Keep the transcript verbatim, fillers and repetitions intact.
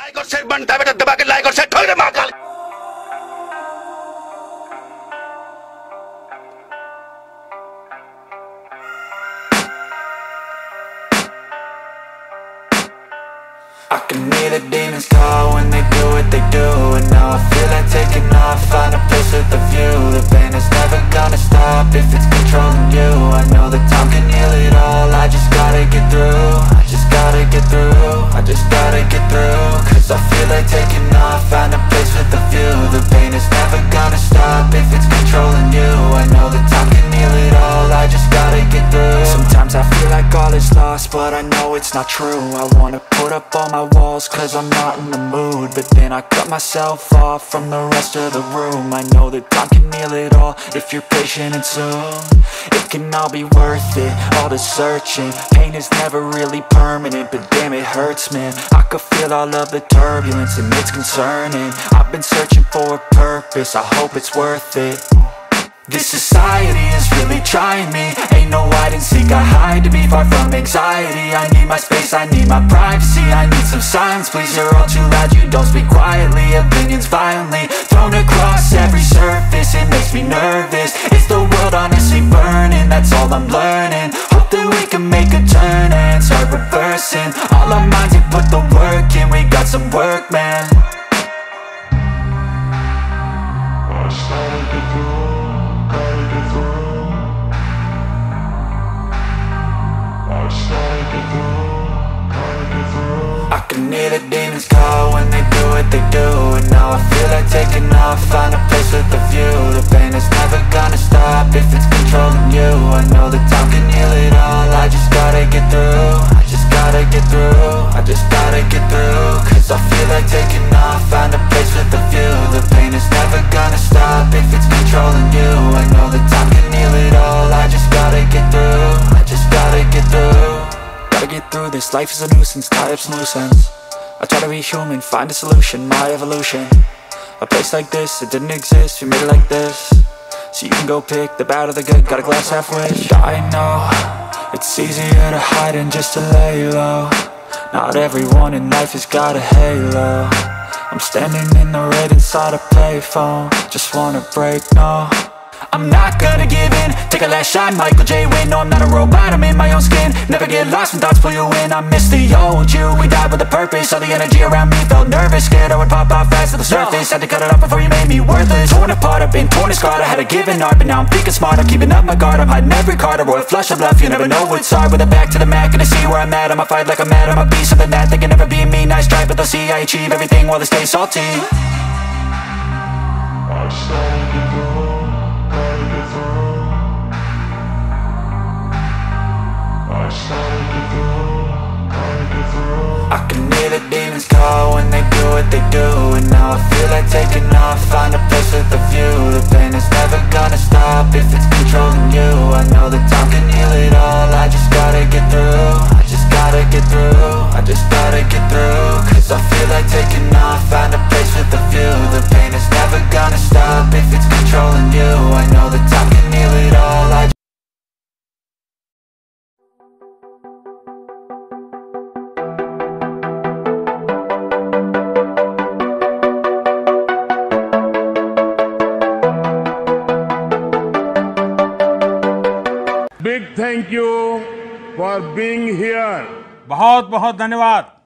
Like और share बनता है बेटा, दबा के लाइक और शेयर ठोक दे Mahakal. I can hear the demons call when they do what they do. And now I feel like taking off, find a place with a view. The pain is never gonna stop if it's controlling you. I know that time can heal it all, I just gotta get through. I just gotta get through, I just gotta get through. Cause I feel like taking off, find a place with a view. The pain is never gonna stop if it's controlling you. I know that time can heal it all, I just gotta get through. Sometimes I feel like all is lost, but I know it's not true. I wanna put up all my walls cause I'm not in the mood, but then I cut myself off from the rest of the room. I know that time can heal it all if you're patient and soon it can all be worth it, all the searching. Pain is never really permanent, but damn it hurts, man. I could feel all of the turbulence and it's concerning. I've been searching for a purpose, I hope it's worth it. This society is really trying me. Ain't no hide and seek, I hide to be far from anxiety. I need my space, I need my privacy. I need some silence, please, you're all too loud. You don't speak quietly, opinions violently thrown across every surface. It makes me nervous, is the world honestly burning? That's all I'm learning. Hope that we can make a turn and start reversing all our minds and put the work in. We got some work, man. I started to do I can hear the demons call when they do what they do. And now I feel like taking off, find a place with a view. The pain is never gonna stop if it's controlling you. I know that time can heal it all, I just gotta get through. I just gotta get through, I just gotta get through. Cause I feel like taking off, find a place with a view. The pain is never gonna stop if it's controlling you. I know that time can heal it all, I just gotta get through. I just gotta get through. Gotta get through this, life is a nuisance, tie up some loose ends. I try to be human, find a solution, my evolution. A place like this, it didn't exist, we made it like this. So you can go pick the bad or the good, got a glass half wish. I know, it's easier to hide than just to lay low. Not everyone in life has got a halo. I'm standing in the red inside a payphone, just wanna break, no. I'm not gonna give in, take a last shot, Michael J. Win. No, I'm not a robot, I'm in my own skin. Never get lost when thoughts pull you in. I miss the old you, we died with a purpose. All the energy around me felt nervous, scared I would pop out fast to the surface. Had to cut it off before you made me worthless. Torn apart, I've been torn and scarred. I had a given art, but now I'm thinking smart. I'm keeping up my guard, I'm hiding every card. A royal flush of bluff, you never know what's hard. With a back to the mat, gonna see where I'm at. I'ma fight like I'm mad, I'ma be something that they can never be me. Nice try, but they'll see I achieve everything while they stay salty. I started to go. I can hear the demons call when they do what they do. And now I feel like taking off, find a place with a view. The pain is never gonna stop if it's controlling you. I know that time can heal it all, I just gotta get through. I just gotta get through, I just gotta get through. Cause I feel like taking off, find a place with a view. The pain is never gonna stop if it's controlling you. I know that time can heal it all, I Big thank you for being here. बहुत बहुत धन्यवाद।